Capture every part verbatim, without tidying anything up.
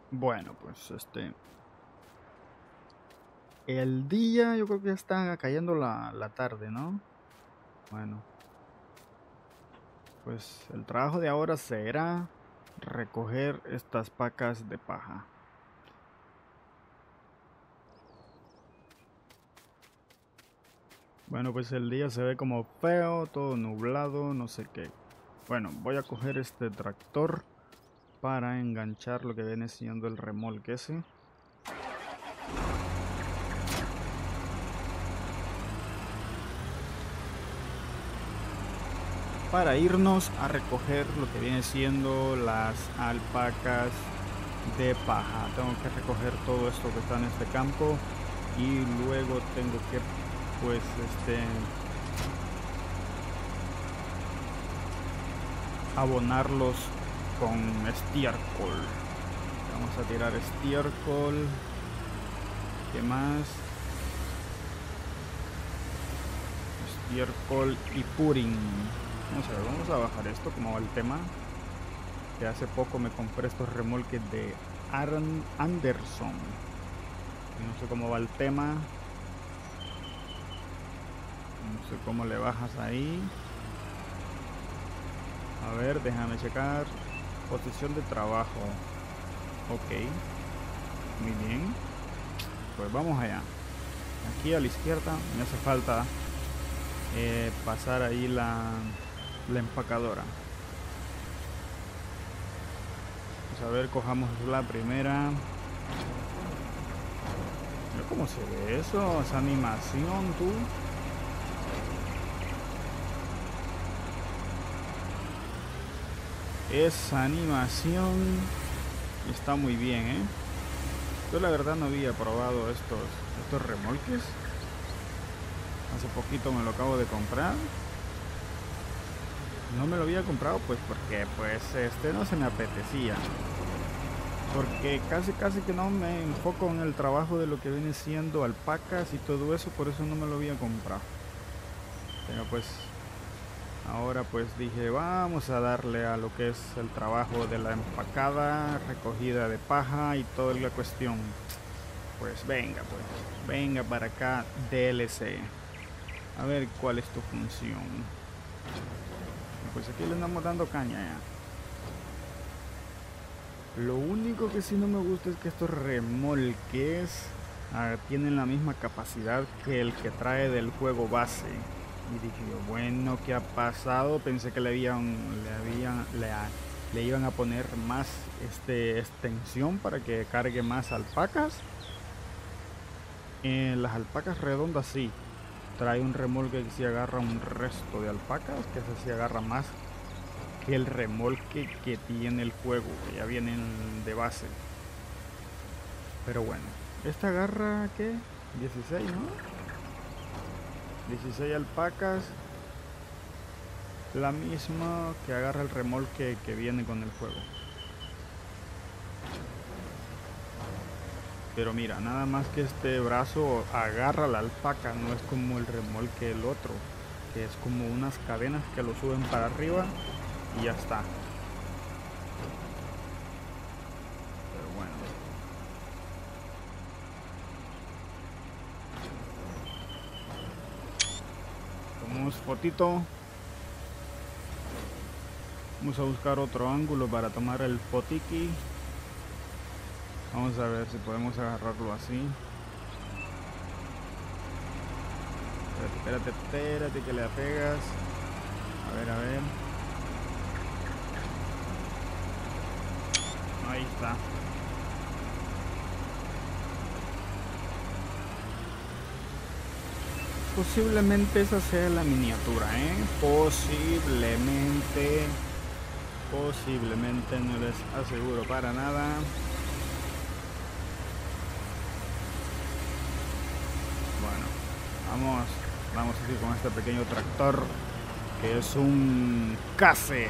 Bueno, pues este... El día yo creo que ya está cayendo la, la tarde, ¿no? Bueno, pues el trabajo de ahora será recoger estas pacas de paja. Bueno, pues el día se ve como feo, todo nublado, no sé qué. Bueno, voy a coger este tractor para enganchar lo que viene siendo el remolque ese. Para irnos a recoger lo que viene siendo las alpacas de paja. Tengo que recoger todo esto que está en este campo y luego tengo que pues este abonarlos con estiércol. Vamos a tirar estiércol. ¿Qué más? Estiércol y purín. Vamos a ver, vamos a bajar esto como va el tema. Que hace poco me compré estos remolques de Aaron Anderson. No sé cómo va el tema. No sé cómo le bajas ahí. A ver, déjame checar. Posición de trabajo. Ok. Muy bien. Pues vamos allá. Aquí a la izquierda me hace falta eh, pasar ahí la, la empacadora. Vamos a ver, cojamos la primera. Mira cómo se ve eso, esa animación, tú. Esa animación está muy bien, ¿eh? Yo la verdad no había probado estos, estos remolques. Hace poquito me lo acabo de comprar. No me lo había comprado pues porque pues este no se me apetecía. Porque casi casi que no me enfoco en el trabajo de lo que viene siendo alpacas y todo eso, por eso no me lo había comprado. Pero pues ahora pues dije, vamos a darle a lo que es el trabajo de la empacada, recogida de paja y toda la cuestión. Pues venga, pues, venga para acá, D L C. A ver cuál es tu función. Pues aquí le andamos dando caña ya. Lo único que sí no me gusta es que estos remolques ah, tienen la misma capacidad que el que trae del juego base. Y dije yo, bueno, ¿qué ha pasado? Pensé que le habían, le habían, le, le iban a poner más este, extensión para que cargue más alpacas. En las alpacas redondas sí, trae un remolque que se agarra un resto de alpacas, que ese sí agarra más que el remolque que tiene el juego, que ya vienen de base. Pero bueno, esta agarra, ¿qué? dieciséis, ¿no? dieciséis alpacas. La misma que agarra el remolque que viene con el juego. Pero mira, nada más que este brazo agarra la alpaca, no es como el remolque del otro, que es como unas cadenas que lo suben para arriba y ya está. Pero bueno. Tomamos fotito. Vamos a buscar otro ángulo para tomar el fotiqui. Vamos a ver si podemos agarrarlo así. Espérate, espérate, espérate que le pegas. A ver, a ver. Ahí está. Posiblemente esa sea la miniatura, ¿eh? Posiblemente. Posiblemente, no les aseguro para nada. Bueno, vamos, vamos aquí con este pequeño tractor que es un Case.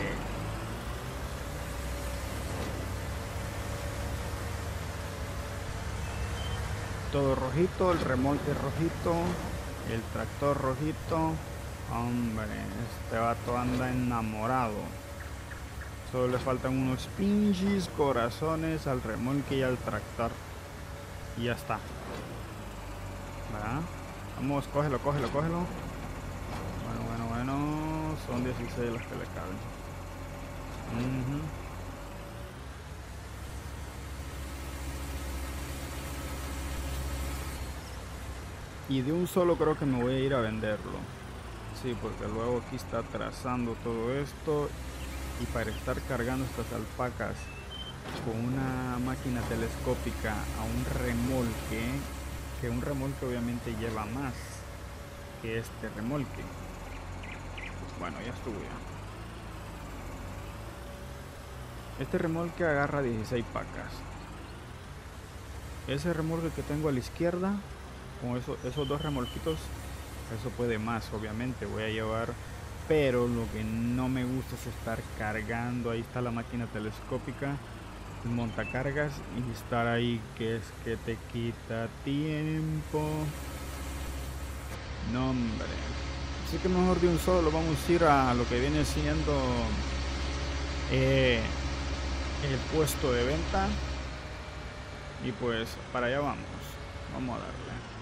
Todo rojito, el remolque rojito, el tractor rojito. Hombre, este vato anda enamorado. Solo le faltan unos pinches corazones al remolque y al tractor. Y ya está. ¿Verdad? Vamos, cógelo, cógelo, cógelo. Bueno, bueno, bueno. Son dieciséis las que le caben. Uh-huh. Y de un solo creo que me voy a ir a venderlo. Sí, porque luego aquí está trazando todo esto. Y para estar cargando estas alpacas con una máquina telescópica a un remolque, que un remolque obviamente lleva más que este remolque. Bueno, ya estuvo ya. Este remolque agarra dieciséis pacas. Ese remolque que tengo a la izquierda, con eso, esos dos remolquitos, eso puede más, obviamente. Voy a llevar, pero lo que no me gusta es estar cargando. Ahí está la máquina telescópica, montacargas, y estar ahí, que es que te quita tiempo. No, hombre. Así que mejor de un solo vamos a ir a lo que viene siendo eh, el puesto de venta. Y pues para allá vamos. Vamos a darle.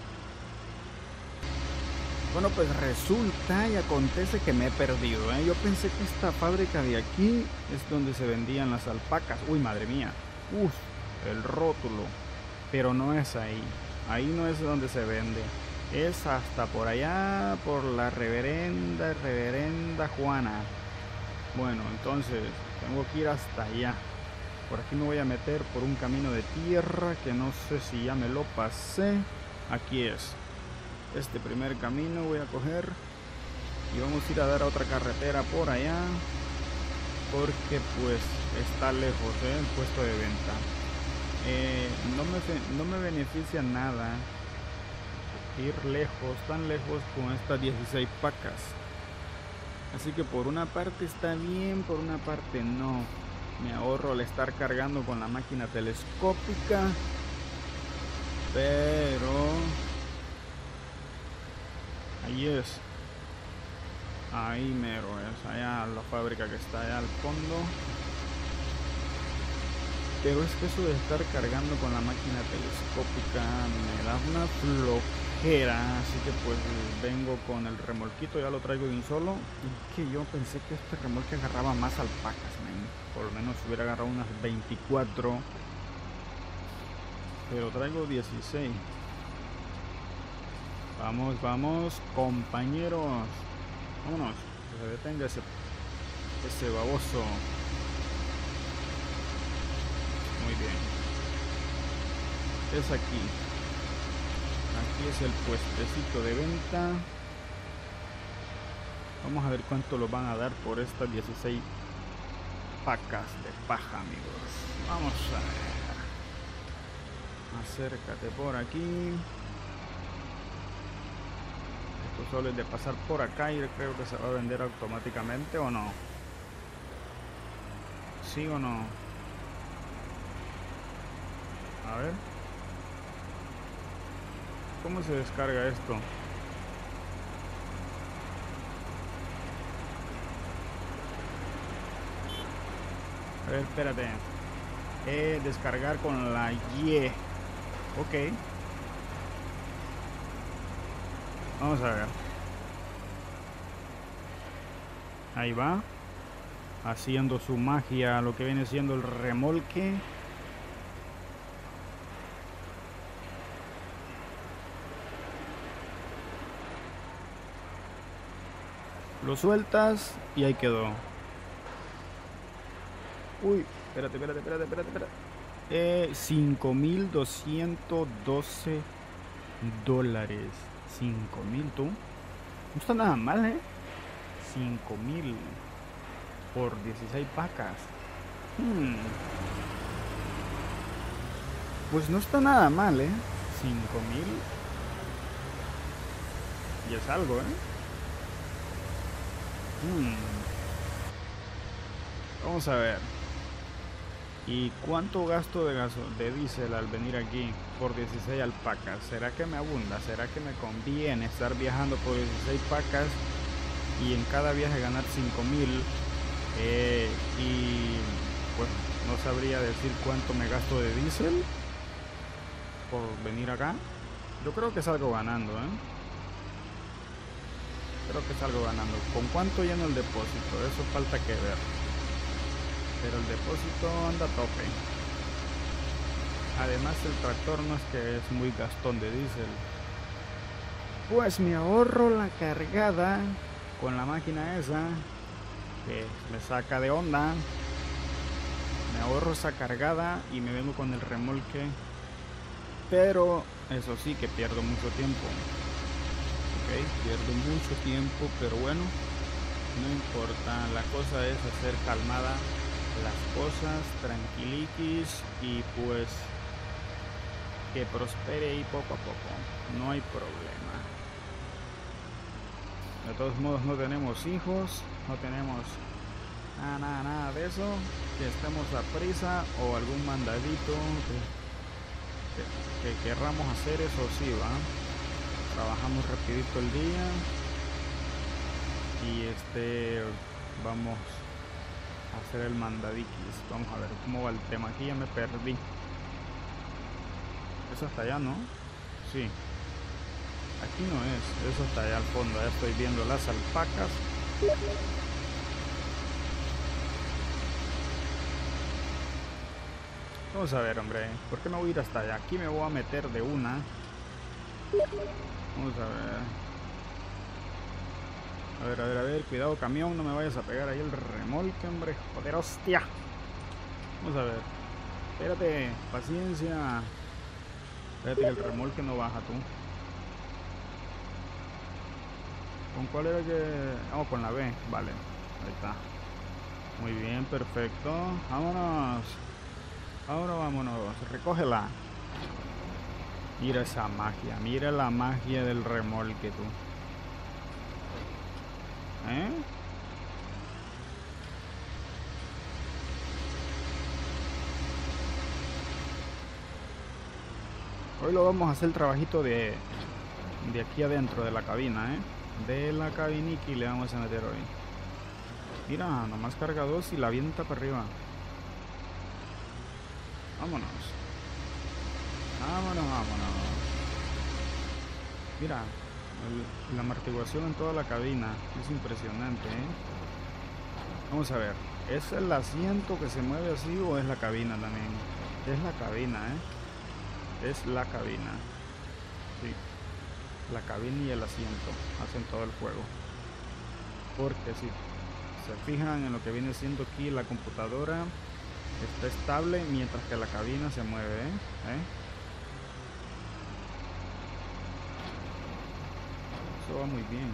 Bueno, pues resulta y acontece que me he perdido, ¿eh? Yo pensé que esta fábrica de aquí es donde se vendían las alpacas. Uy, madre mía. Uf, el rótulo. Pero no es ahí. Ahí no es donde se vende. Es hasta por allá, por la reverenda, reverenda Juana. Bueno, entonces tengo que ir hasta allá. Por aquí me voy a meter por un camino de tierra que no sé si ya me lo pasé. Aquí es. Este primer camino voy a coger y vamos a ir a dar a otra carretera por allá, porque pues está lejos, ¿eh? El puesto de venta. Eh, no me, no me beneficia nada ir lejos, tan lejos con estas dieciséis pacas. Así que por una parte está bien, por una parte no. Me ahorro el estar cargando con la máquina telescópica, pero ahí es, ahí mero es, allá la fábrica que está allá al fondo. Pero es que eso de estar cargando con la máquina telescópica me da una flojera, así que pues vengo con el remolquito, ya lo traigo de un solo. Y que yo pensé que este remolque agarraba más alpacas, man. Por lo menos hubiera agarrado unas veinticuatro, pero traigo dieciséis. Vamos, vamos, compañeros. Vámonos, que se detenga ese, ese baboso. Muy bien. Es aquí. Aquí es el puestecito de venta. Vamos a ver cuánto lo van a dar por estas dieciséis pacas de paja, amigos. Vamos a ver. Acércate por aquí. Esto solo es de pasar por acá y creo que se va a vender automáticamente, ¿o no? ¿Sí o no? A ver. ¿Cómo se descarga esto? A ver, espérate. Eh, descargar con la Y. Ok. Vamos a ver. Ahí va. Haciendo su magia, lo que viene siendo el remolque. Lo sueltas y ahí quedó. Uy, espérate, espérate, espérate, espérate, espérate. Eh, cinco mil doscientos doce dólares. cinco mil, tú. No está nada mal, ¿eh? cinco mil por dieciséis pacas. Hmm. Pues no está nada mal, ¿eh? cinco mil. Y es algo, ¿eh? Hmm. Vamos a ver. ¿Y cuánto gasto de gaso de diésel al venir aquí por dieciséis alpacas? ¿Será que me abunda? ¿Será que me conviene estar viajando por dieciséis pacas y en cada viaje ganar cinco mil? Eh, y no sabría decir cuánto me gasto de diésel por venir acá. Yo creo que salgo ganando, ¿eh? Creo que salgo ganando. ¿Con cuánto lleno el depósito? Eso falta que ver. Pero el depósito anda a tope. Además el tractor no es que es muy gastón de diésel. Pues me ahorro la cargada con la máquina esa que me saca de onda. Me ahorro esa cargada y me vengo con el remolque. Pero eso sí que pierdo mucho tiempo. Ok, pierdo mucho tiempo, pero bueno, no importa. La cosa es hacer calmada las cosas, tranquiliquis, y pues que prospere ahí poco a poco. No hay problema. De todos modos no tenemos hijos, no tenemos nada, nada, nada de eso. Que estemos a prisa o algún mandadito que, que, que querramos hacer, eso sí, va. Trabajamos rapidito el día y este vamos a hacer el mandadiquis. Vamos a ver cómo va el tema. Aquí ya me perdí. Eso hasta allá, ¿no? Sí. Aquí no es, eso hasta allá al fondo. Ya estoy viendo las alpacas. Vamos a ver, hombre. ¿Por qué no voy a ir hasta allá? Aquí me voy a meter de una. Vamos a ver. A ver, a ver, a ver. Cuidado, camión. No me vayas a pegar ahí el remolque, hombre. Joder, hostia. Vamos a ver. Espérate. Paciencia. Espérate que el remolque no baja, tú. ¿Con cuál era que...? Oh, con la B. Vale. Ahí está. Muy bien, perfecto. Vámonos. Ahora vámonos. Recógela. Mira esa magia, mira la magia del remolque, tú. ¿Eh? Hoy lo vamos a hacer el trabajito de, de aquí adentro de la cabina, ¿eh? De la cabiniqui le vamos a meter hoy. Mira, nomás carga dos y la avienta para arriba. Vámonos. Vámonos, vámonos. Mira, el, la amortiguación en toda la cabina. Es impresionante, ¿eh? Vamos a ver. ¿Es el asiento que se mueve así o es la cabina también? Es la cabina, ¿eh? Es la cabina. Sí. La cabina y el asiento hacen todo el juego. Porque si se fijan en lo que viene siendo aquí, la computadora está estable mientras que la cabina se mueve, ¿eh? ¿Eh? Eso va muy bien.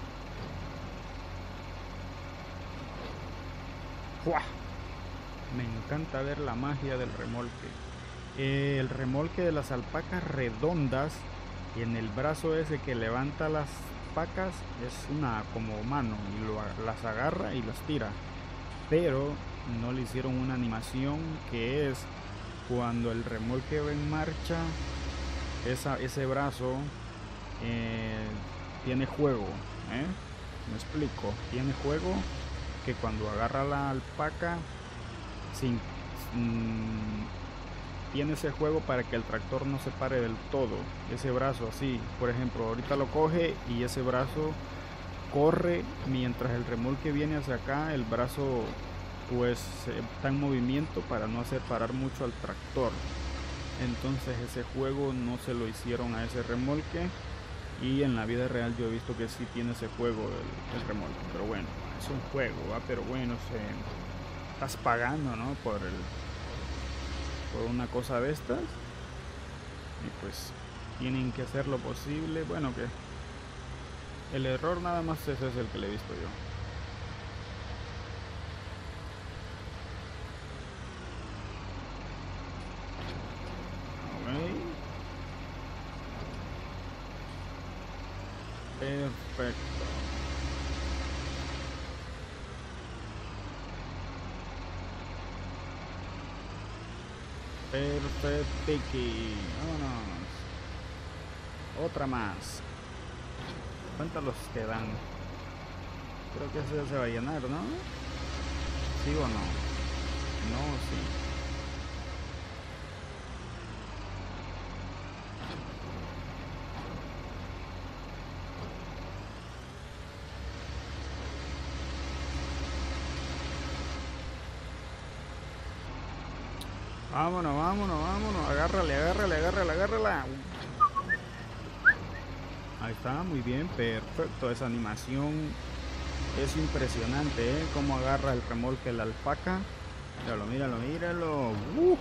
¡Fua! Me encanta ver la magia del remolque. Eh, el remolque de las alpacas redondas, y en el brazo ese que levanta las pacas es una como mano y lo, las agarra y las tira. Pero no le hicieron una animación que es cuando el remolque va en marcha, esa, ese brazo eh, tiene juego, ¿eh? Me explico, tiene juego que cuando agarra la alpaca sin, mmm, tiene ese juego para que el tractor no se pare del todo, ese brazo así, por ejemplo, ahorita lo coge y ese brazo corre mientras el remolque viene hacia acá, el brazo pues está en movimiento para no hacer parar mucho al tractor. Entonces ese juego no se lo hicieron a ese remolque, y en la vida real yo he visto que sí tiene ese juego el, el remolque, pero bueno, es un juego, ¿va? Pero bueno, se, estás pagando, ¿no? por el por una cosa de estas, y pues tienen que hacer lo posible. Bueno, que el error nada más ese es el que le he visto yo. Perfecto. Perfectiki. Vámonos. Otra más. ¿Cuántos quedan? Creo que ese se va a llenar, ¿no? ¿Sí o no? No, sí. Vámonos, vámonos, vámonos. Agárrale, agárrale, agárrale, agárrale. Ahí está, muy bien, perfecto. Esa animación es impresionante, ¿eh? Cómo agarra el remolque la alpaca. Míralo, míralo, míralo. Uh.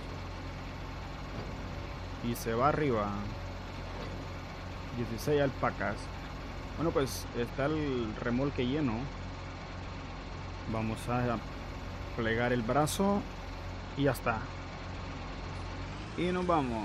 Y se va arriba. dieciséis alpacas. Bueno, pues está el remolque lleno. Vamos a plegar el brazo y ya está. Y nos vamos.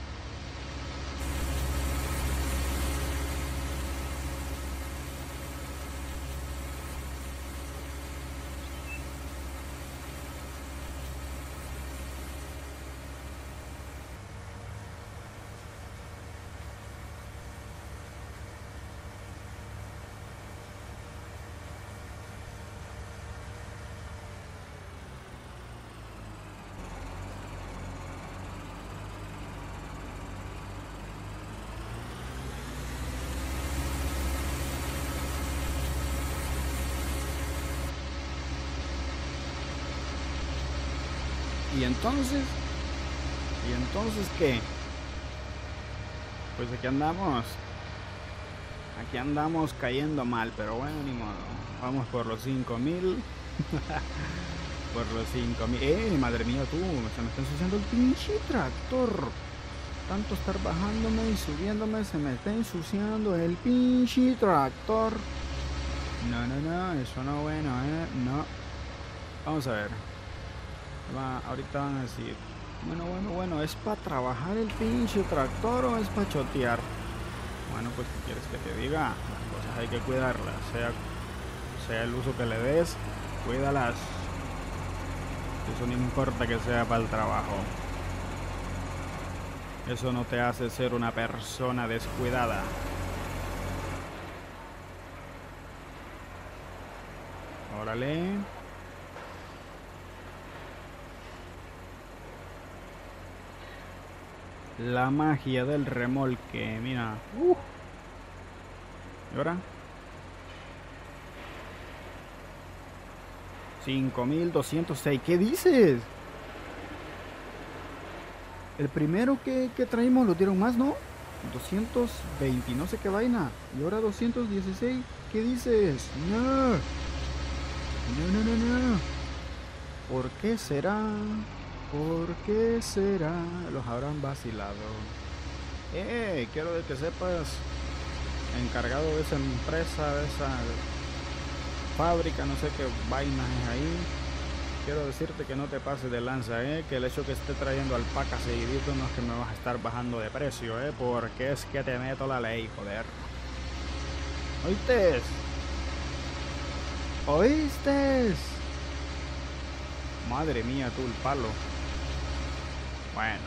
¿Y entonces? ¿Y entonces qué? Pues aquí andamos. Aquí andamos cayendo mal, pero bueno, ni modo. Vamos por los cinco mil. Por los cinco mil. ¡Eh, madre mía, tú! Se me está ensuciando el pinche tractor. Tanto estar bajándome y subiéndome, se me está ensuciando el pinche tractor. No, no, no, eso no es bueno, ¿eh? No. Vamos a ver. Va, ahorita van a decir, bueno, bueno, bueno, ¿es para trabajar el pinche tractor o es para chotear? Bueno, pues ¿qué quieres que te diga? Las cosas hay que cuidarlas, sea, sea el uso que le des, cuídalas. Eso no importa que sea para el trabajo. Eso no te hace ser una persona descuidada. Órale. La magia del remolque, mira. Uh. ¿Y ahora? cinco mil doscientos seis. ¿Qué dices? El primero que, que traímos lo dieron más, ¿no? doscientos veinte, no sé qué vaina. Y ahora doscientos dieciséis. ¿Qué dices? No. No, no, no, no. ¿Por qué será? ¿Por qué será? Los habrán vacilado. Eh, quiero de que sepas, encargado de esa empresa, de esa fábrica, no sé qué vainas es ahí. Quiero decirte que no te pases de lanza, eh, que el hecho que esté trayendo alpacas seguidito no es que me vas a estar bajando de precio, eh, porque es que te meto la ley, joder. ¿Oíste? ¿Oíste? Madre mía, tú el palo. Bueno,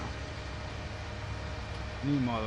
ni modo.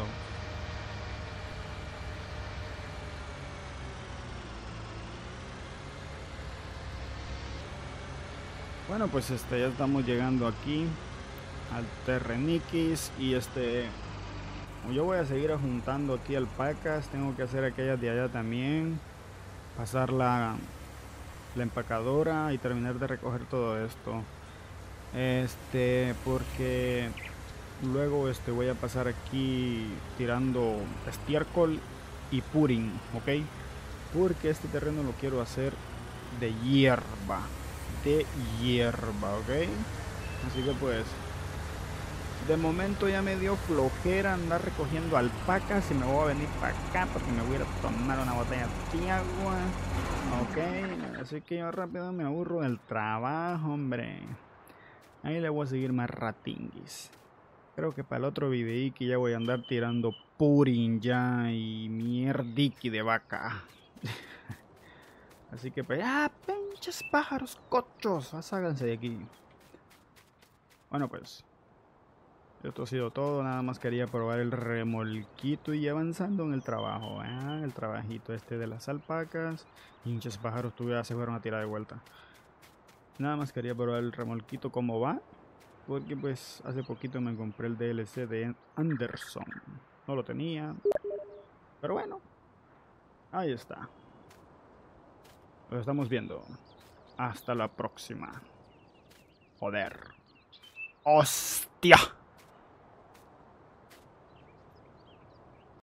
Bueno, pues este ya estamos llegando aquí al Terreniquis y este yo voy a seguir juntando aquí alpacas. Tengo que hacer aquellas de allá también, pasar la, la empacadora y terminar de recoger todo esto. Este, porque luego este voy a pasar aquí tirando estiércol y purín, ¿ok? Porque este terreno lo quiero hacer de hierba, de hierba, ¿ok? Así que pues, de momento ya me dio flojera andar recogiendo alpacas y me voy a venir para acá porque me voy a ir a tomar una botella de agua, ¿ok? Así que yo rápido me aburro del trabajo, hombre. Ahí le voy a seguir más ratinguis. Creo que para el otro videíque ya voy a andar tirando purín ya y mierdiqui de vaca. Así que pues, ¡ah, pinches pájaros cochos! Háganse de aquí. Bueno pues, esto ha sido todo. Nada más quería probar el remolquito y avanzando en el trabajo. ¿eh? El trabajito este de las alpacas. Pinches pájaros, tú ya se fueron a tirar de vuelta. Nada más quería probar el remolquito cómo va. Porque pues hace poquito me compré el D L C de Anderson. No lo tenía. Pero bueno. Ahí está. Lo estamos viendo. Hasta la próxima. Joder. Hostia. tía.